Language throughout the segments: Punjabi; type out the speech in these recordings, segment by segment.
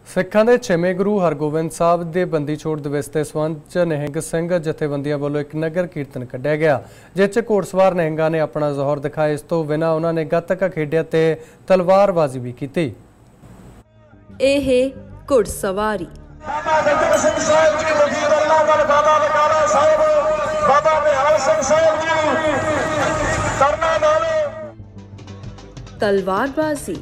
ਸਿੱਖਾਂ ਦੇ 6ਵੇਂ ਗੁਰੂ ਹਰਗੋਬਿੰਦ ਸਾਹਿਬ ਦੇ ਬੰਦੀ ਛੋੜ ਦਿਵਸ ਦੇ ਸੰਬੰਧ 'ਚ ਨਿਹੰਗ ਸਿੰਘ ਜਥੇਬੰਦੀਆਂ ਵੱਲੋਂ ਇੱਕ ਨਗਰ ਕੀਰਤਨ ਕੱਢਿਆ ਗਿਆ, ਜਿਸ 'ਚ ਘੋੜਸਵਾਰ ਨਿਹੰਗਾਂ ਨੇ ਆਪਣਾ ਜ਼ੋਹਰ ਦਿਖਾਇਆ। ਇਸ ਤੋਂ ਬਿਨਾਂ ਉਹਨਾਂ ਨੇ ਗੱਤਕਾ ਖੇਡਿਆ ਤੇ ਤਲਵਾਰਬਾਜ਼ੀ ਵੀ ਕੀਤੀ। ਇਹ ਘੁੜਸਵਾਰੀ तलवारबाजी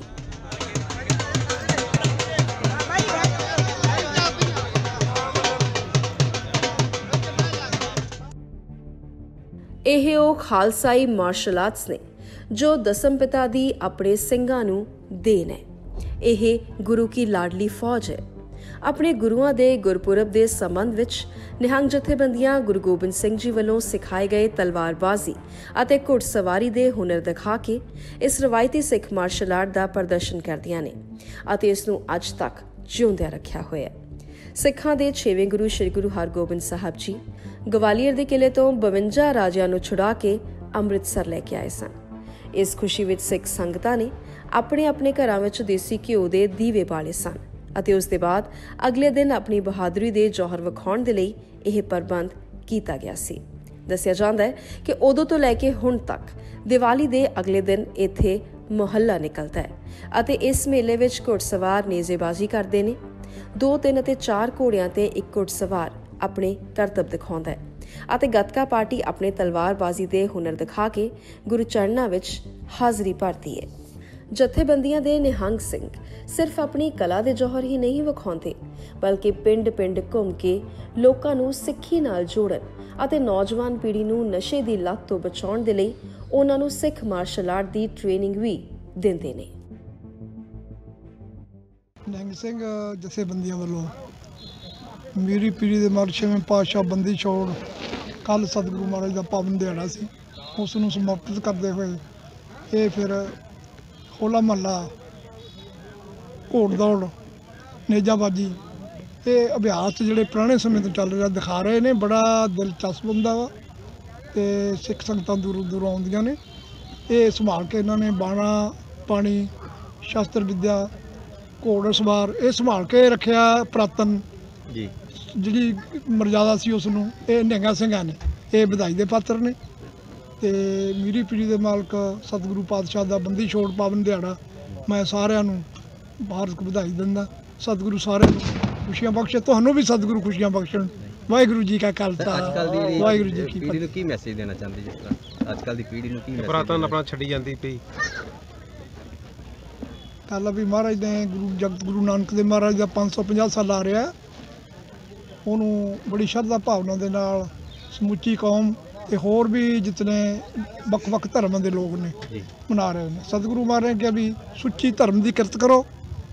ਇਹ ਉਹ ਖਾਲਸਾਈ ਮਾਰਸ਼ਲ ਆਰਟਸ ਨੇ ਜੋ ਦਸਮ ਪਿਤਾ ਦੀ ਆਪਣੇ ਸਿੰਘਾਂ ਨੂੰ ਦੇਣ ਹੈ। ਇਹ ਗੁਰੂ ਕੀ ਲਾਡਲੀ ਫੌਜ ਹੈ। ਆਪਣੇ ਗੁਰੂਆਂ ਦੇ ਗੁਰਪੁਰਬ ਦੇ ਸੰਬੰਧ ਵਿੱਚ ਨਿਹੰਗ ਜਥੇਬੰਦੀਆਂ ਗੁਰੂ ਗੋਬਿੰਦ ਸਿੰਘ ਜੀ ਵੱਲੋਂ ਸਿਖਾਏ ਗਏ ਤਲਵਾਰਬਾਜ਼ੀ ਅਤੇ ਘੁੜਸਵਾਰੀ ਦੇ ਹੁਨਰ ਦਿਖਾ ਕੇ ਇਸ ਰਵਾਇਤੀ ਸਿੱਖ ਮਾਰਸ਼ਲ ਆਰਟ ਦਾ ਪ੍ਰਦਰਸ਼ਨ ਕਰਦੀਆਂ ਨੇ ਅਤੇ ਇਸ ਨੂੰ ਅੱਜ ਤੱਕ ਜਿਉਂਦਿਆਂ ਰੱਖਿਆ ਹੋਇਆ ਹੈ। ਸਿੱਖਾਂ ਦੇ 6ਵੇਂ ਗੁਰੂ ਸ੍ਰੀ ਗੁਰੂ ਹਰਗੋਬਿੰਦ ਸਾਹਿਬ ਜੀ ਗਵਾਲੀਅਰ ਦੇ ਕਿਲੇ ਤੋਂ 52 ਰਾਜਿਆਂ ਨੂੰ ਛੁਡਾ ਕੇ ਅੰਮ੍ਰਿਤਸਰ ਲੈ ਕੇ ਆਏ ਸਨ। ਇਸ ਖੁਸ਼ੀ ਵਿੱਚ ਸਿੱਖ ਸੰਗਤਾਂ ਨੇ ਆਪਣੇ ਆਪਣੇ ਘਰਾਂ ਵਿੱਚ ਦੇਸੀ ਘਿਓ ਦੇ ਦੀਵੇ ਬਾਲੇ ਸਨ ਅਤੇ ਉਸ ਦੇ ਬਾਅਦ ਅਗਲੇ ਦਿਨ ਆਪਣੀ ਬਹਾਦਰੀ ਦੇ ਜੌਹਰ ਵਿਖਾਉਣ ਦੇ ਲਈ ਇਹ ਪ੍ਰਬੰਧ ਕੀਤਾ ਗਿਆ ਸੀ। ਦੱਸਿਆ ਜਾਂਦਾ ਹੈ ਕਿ ਉਦੋਂ ਤੋਂ ਲੈ ਕੇ ਹੁਣ ਤੱਕ ਦੀਵਾਲੀ ਦੇ ਅਗਲੇ ਦਿਨ ਇੱਥੇ ਮੁਹੱਲਾ ਨਿਕਲਦਾ ਹੈ ਅਤੇ ਇਸ ਮੇਲੇ ਵਿੱਚ ਘੁੜਸਵਾਰ ਨੇਜ਼ੇਬਾਜ਼ੀ ਕਰਦੇ ਨੇ। 2, 3 ਅਤੇ 4 ਘੋੜਿਆਂ ਤੇ ਇੱਕ ਘੁੜਸਵਾਰ ਆਪਣੇ ਕਰਤੱਵ ਦਿਖਾਉਂਦਾ ਹੈ ਅਤੇ ਗੱਤਕਾ ਪਾਰਟੀ ਆਪਣੇ ਤਲਵਾਰਬਾਜ਼ੀ ਦੇ ਹੁਨਰ ਦਿਖਾ ਕੇ ਗੁਰੂ ਚਰਨਾਂ ਵਿੱਚ ਹਾਜ਼ਰੀ ਭਰਦੀ ਹੈ। ਜਥੇਬੰਦੀਆਂ ਦੇ ਨਿਹੰਗ ਸਿੰਘ ਸਿਰਫ ਆਪਣੀ ਕਲਾ ਦੇ ਜੌਹਰ ਹੀ ਨਹੀਂ ਵਿਖਾਉਂਦੇ, ਬਲਕਿ ਪਿੰਡ-ਪਿੰਡ ਘੁੰਮ ਕੇ ਲੋਕਾਂ ਨੂੰ ਸਿੱਖੀ ਨਾਲ ਜੋੜਨ ਅਤੇ ਨੌਜਵਾਨ ਪੀੜ੍ਹੀ ਨੂੰ ਨਸ਼ੇ ਦੀ ਲੱਤ ਤੋਂ ਬਚਾਉਣ ਦੇ ਲਈ ਉਹਨਾਂ ਨੂੰ ਸਿੱਖ ਮਾਰਸ਼ਲ ਆਰਟ ਦੀ ਟ੍ਰੇਨਿੰਗ ਵੀ ਦਿੰਦੇ ਨੇ। ਨਿਹੰਗ ਸਿੰਘ ਜਥੇਬੰਦੀਆਂ ਵੱਲੋਂ ਮੀਰੀ ਪੀੜੀ ਦੇ ਮਾਲ 6ਵੇਂ ਪਾਤਸ਼ਾਹ ਬੰਦੀ ਛੋੜ ਕੱਲ੍ਹ ਸਤਿਗੁਰੂ ਮਹਾਰਾਜ ਦਾ ਪਾਵਨ ਦਿਹਾੜਾ ਸੀ, ਉਸ ਨੂੰ ਸਮਰਪਿਤ ਕਰਦੇ ਹੋਏ ਇਹ ਫਿਰ ਹੋਲਾ ਮਹੱਲਾ, ਘੋੜ ਦੌੜ, ਨੇਜਾਬਾਜੀ ਇਹ ਅਭਿਆਸ ਜਿਹੜੇ ਪੁਰਾਣੇ ਸਮੇਂ ਤੋਂ ਚੱਲ ਰਿਹਾ ਦਿਖਾ ਰਹੇ ਨੇ। ਬੜਾ ਦਿਲਚਸਪ ਹੁੰਦਾ ਵਾ ਅਤੇ ਸਿੱਖ ਸੰਗਤਾਂ ਦੂਰੋਂ ਦੂਰੋਂ ਆਉਂਦੀਆਂ ਨੇ। ਇਹ ਸੰਭਾਲ ਕੇ ਇਹਨਾਂ ਨੇ ਬਾਣਾ ਪਾਣੀ, ਸ਼ਸਤਰ ਵਿੱਦਿਆ, ਘੋੜ ਸਵਾਰ ਇਹ ਸੰਭਾਲ ਕੇ ਰੱਖਿਆ। ਪੁਰਾਤਨ ਜੀ ਜਿਹੜੀ ਮਰਜ਼ਾਦਾ ਸੀ ਉਸ ਨੂੰ ਇਹ ਨਿਹੰਗਾਂ ਸਿੰਘਾਂ ਨੇ ਇਹ ਵਧਾਈ ਦੇ ਪਾਤਰ ਨੇ। ਅਤੇ ਮੀਰੀ ਪੀੜੀ ਦੇ ਮਾਲਕ ਸਤਿਗੁਰੂ ਪਾਤਸ਼ਾਹ ਦਾ ਬੰਦੀ ਛੋੜ ਪਾਵਨ ਦਿਹਾੜਾ ਮੈਂ ਸਾਰਿਆਂ ਨੂੰ ਹਾਰਦਿਕ ਵਧਾਈ ਦਿੰਦਾ। ਸਤਿਗੁਰੂ ਸਾਰਿਆਂ ਨੂੰ ਖੁਸ਼ੀਆਂ ਬਖਸ਼ੇ, ਤੁਹਾਨੂੰ ਵੀ ਸਤਿਗੁਰੂ ਖੁਸ਼ੀਆਂ ਬਖਸ਼ਣ। ਵਾਹਿਗੁਰੂ ਜੀ ਕਾ ਖਾਲਸਾ, ਵਾਹਿਗੁਰੂ ਜੀ ਕੀ ਪੀੜੀ ਨੂੰ ਕੀ ਮੈਸੇਜ ਦੇਣਾ ਚਾਹੁੰਦੇ? ਜਿਸ ਤਰ੍ਹਾਂ ਅੱਜ ਕੱਲ੍ਹ ਦੀ ਪੀੜੀ ਨੂੰ ਕੀ ਪੁਰਾਤਨ ਆਪਣਾ ਛੱਡੀ ਜਾਂਦੀ ਪਈ ਗੱਲ ਵੀ ਮਹਾਰਾਜ ਨੇ ਜਗਤ ਗੁਰੂ ਨਾਨਕ ਦੇਵ ਮਹਾਰਾਜ ਦਾ 550 ਸਾਲ ਆ ਰਿਹਾ, ਉਹਨੂੰ ਬੜੀ ਸ਼ਰਧਾ ਭਾਵਨਾ ਦੇ ਨਾਲ ਸਮੁੱਚੀ ਕੌਮ ਤੇ ਹੋਰ ਵੀ ਜਿਤਨੇ ਵੱਖ-ਵੱਖ ਧਰਮਾਂ ਦੇ ਲੋਕ ਨੇ ਮਨਾ ਰਹੇ ਨੇ। ਸਤਿਗੁਰੂ ਮਹਾਰਾਜ ਨੇ ਕਿਹਾ ਵੀ ਸੁੱਚੀ ਧਰਮ ਦੀ ਕਿਰਤ ਕਰੋ,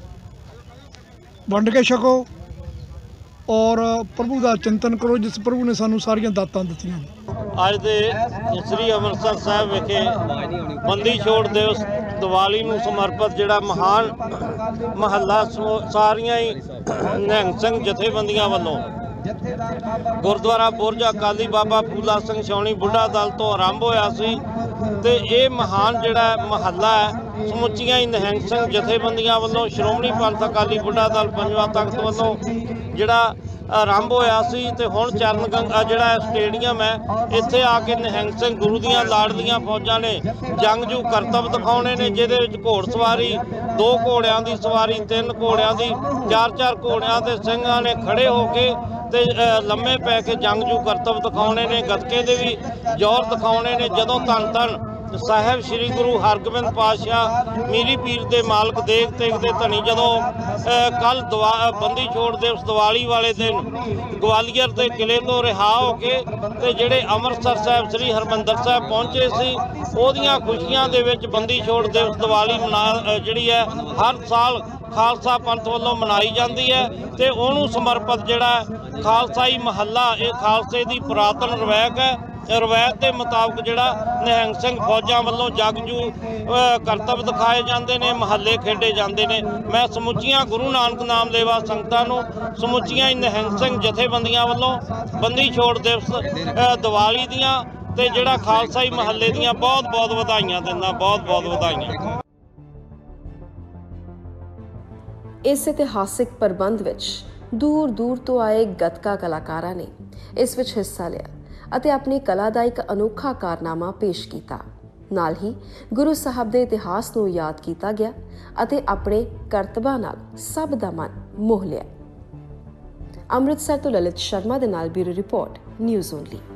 ਵੰਡ ਕੇ ਛਕੋ ਔਰ ਪ੍ਰਭੂ ਦਾ ਚਿੰਤਨ ਕਰੋ ਜਿਸ ਪ੍ਰਭੂ ਨੇ ਸਾਨੂੰ ਸਾਰੀਆਂ ਦਾਤਾਂ ਦਿੱਤੀਆਂ ਨੇ। ਅੱਜ ਦੇ ਸ੍ਰੀ ਅੰਮ੍ਰਿਤਸਰ ਸਾਹਿਬ ਵਿਖੇ ਬੰਦੀ ਛੋੜ ਦਿਵਸ ਦੀਵਾਲੀ ਨੂੰ ਸਮਰਪਿਤ ਜਿਹੜਾ ਮਹਾਨ ਮਹੱਲਾ ਸਾਰੀਆਂ ਹੀ ਨਿਹੰਗ ਸਿੰਘ ਜਥੇਬੰਦੀਆਂ ਵੱਲੋਂ ਗੁਰਦੁਆਰਾ ਬੁਰਜ ਅਕਾਲੀ ਬਾਬਾ ਫੂਲਾ ਸਿੰਘ ਛਾਉਣੀ ਬੁੱਢਾ ਦਲ ਤੋਂ ਆਰੰਭ ਹੋਇਆ ਸੀ ਤੇ ਇਹ ਮਹਾਨ ਜਿਹੜਾ ਮਹੱਲਾ ਹੈ ਸਮੁੱਚੀਆਂ ਹੀ ਨਿਹੰਗ ਸਿੰਘ ਜਥੇਬੰਦੀਆਂ ਵੱਲੋਂ ਸ਼੍ਰੋਮਣੀ ਪੰਥ ਅਕਾਲੀ ਬੁੱਢਾ ਦਲ ਪੰਜਵਾਂ ਤਖਤ ਵੱਲੋਂ ਜਿਹੜਾ ਆਰੰਭ ਹੋਇਆ ਸੀ ਤੇ ਹੁਣ ਚਰਨ ਗੰਗਾ ਜਿਹੜਾ ਸਟੇਡੀਅਮ ਹੈ ਇੱਥੇ ਆ ਕੇ ਨਿਹੰਗ ਸਿੰਘ ਗੁਰੂ ਦੀਆਂ ਲਾਡਲੀਆਂ ਫੌਜਾਂ ਨੇ ਜੰਗਜੂ ਕਰਤੱਵ ਦਿਖਾਉਣੇ ਨੇ, ਜਿਹਦੇ ਵਿੱਚ ਘੋੜ ਸਵਾਰੀ, 2 ਘੋੜਿਆਂ ਦੀ ਸਵਾਰੀ, 3 ਘੋੜਿਆਂ ਦੀ, 4-4 ਘੋੜਿਆਂ ਦੇ ਸਿੰਘਾਂ ਨੇ ਖੜੇ ਹੋ ਕੇ ਤੇ ਲੰਮੇ ਪੈ ਕੇ ਜੰਗਜੂ ਕਰਤੱਵ ਦਿਖਾਉਣੇ ਨੇ, ਗੱਤਕੇ ਦੇ ਵੀ ਜ਼ੋਰ ਦਿਖਾਉਣੇ ਨੇ। ਜਦੋਂ ਧੰਨ ਧੰਨ ਸਾਹਿਬ ਸ੍ਰੀ ਗੁਰੂ ਹਰਗੋਬਿੰਦ ਪਾਤਸ਼ਾਹ ਮੀਰੀ ਪੀਰ ਦੇ ਮਾਲਕ ਦੇਗ ਤੇਗ ਦੇ ਧਨੀ ਜਦੋਂ ਕੱਲ੍ਹ ਬੰਦੀ ਛੋੜ ਦਿਵਸ ਦੀਵਾਲੀ ਵਾਲੇ ਦਿਨ ਗਵਾਲੀਅਰ ਦੇ ਕਿਲੇ ਤੋਂ ਰਿਹਾ ਹੋ ਕੇ ਤੇ ਜਿਹੜੇ ਅੰਮ੍ਰਿਤਸਰ ਸਾਹਿਬ ਸ੍ਰੀ ਹਰਿਮੰਦਰ ਸਾਹਿਬ ਪਹੁੰਚੇ ਸੀ, ਉਹਦੀਆਂ ਖੁਸ਼ੀਆਂ ਦੇ ਵਿੱਚ ਬੰਦੀ ਛੋੜ ਦਿਵਸ ਦੀਵਾਲੀ ਜਿਹੜੀ ਹੈ ਹਰ ਸਾਲ ਖਾਲਸਾ ਪੰਥ ਵੱਲੋਂ ਮਨਾਈ ਜਾਂਦੀ ਹੈ ਤੇ ਉਹਨੂੰ ਸਮਰਪਿਤ ਜਿਹੜਾ ਖਾਲਸਾਈ ਮਹੱਲਾ ਇਹ ਖਾਲਸੇ ਦੀ ਪੁਰਾਤਨ ਰਵਾਇਤ ਹੈ। ਰਵਾਇਤ ਦੇ ਮੁਤਾਬਕ ਜਿਹੜਾ ਨਿਹੰਗ ਸਿੰਘ ਫੌਜਾਂ ਵੱਲੋਂ ਜਗਜੂ ਕਰਤੱਵ ਦਿਖਾਏ ਜਾਂਦੇ ਨੇ, ਮਹੱਲੇ ਖੇਡੇ ਜਾਂਦੇ ਨੇ। ਮੈਂ ਸਮੁੱਚੀਆਂ ਗੁਰੂ ਨਾਨਕ ਨਾਮ ਲੇਵਾ ਸੰਗਤਾਂ ਨੂੰ ਸਮੁੱਚੀਆਂ ਹੀ ਨਿਹੰਗ ਸਿੰਘ ਜਥੇਬੰਦੀਆਂ ਵੱਲੋਂ ਬੰਦੀ ਛੋੜ ਦਿਵਸ ਦੀਵਾਲੀ ਦੀਆਂ ਤੇ ਜਿਹੜਾ ਖਾਲਸਾਈ ਮਹੱਲੇ ਦੀਆਂ ਬਹੁਤ-ਬਹੁਤ ਵਧਾਈਆਂ ਦਿੰਦਾ, ਬਹੁਤ-ਬਹੁਤ ਵਧਾਈਆਂ। ਇਸ ਇਤਿਹਾਸਿਕ ਪ੍ਰਬੰਧ ਵਿੱਚ ਦੂਰ ਤੋਂ ਆਏ ਗੱਤਕਾ ਕਲਾਕਾਰਾਂ ਨੇ ਇਸ ਵਿੱਚ ਹਿੱਸਾ ਲਿਆ ਅਤੇ ਆਪਣੀ ਕਲਾ ਦਾ ਇੱਕ ਅਨੋਖਾ ਕਾਰਨਾਮਾ ਪੇਸ਼ ਕੀਤਾ। ਨਾਲ ਹੀ ਗੁਰੂ ਸਾਹਿਬ ਦੇ ਇਤਿਹਾਸ ਨੂੰ ਯਾਦ ਕੀਤਾ ਗਿਆ ਅਤੇ ਆਪਣੇ ਕਰਤੱਵਾਂ ਨਾਲ ਸਭ ਦਾ ਮਨ ਮੋਹ ਲਿਆ। ਅੰਮ੍ਰਿਤਸਰ ਤੋਂ ਲਲਿਤ ਸ਼ਰਮਾ ਦੇ ਨਾਲ ਬਿਊਰੋ ਰਿਪੋਰਟ, ਨਿਊਜ਼ ਓਨਲੀ।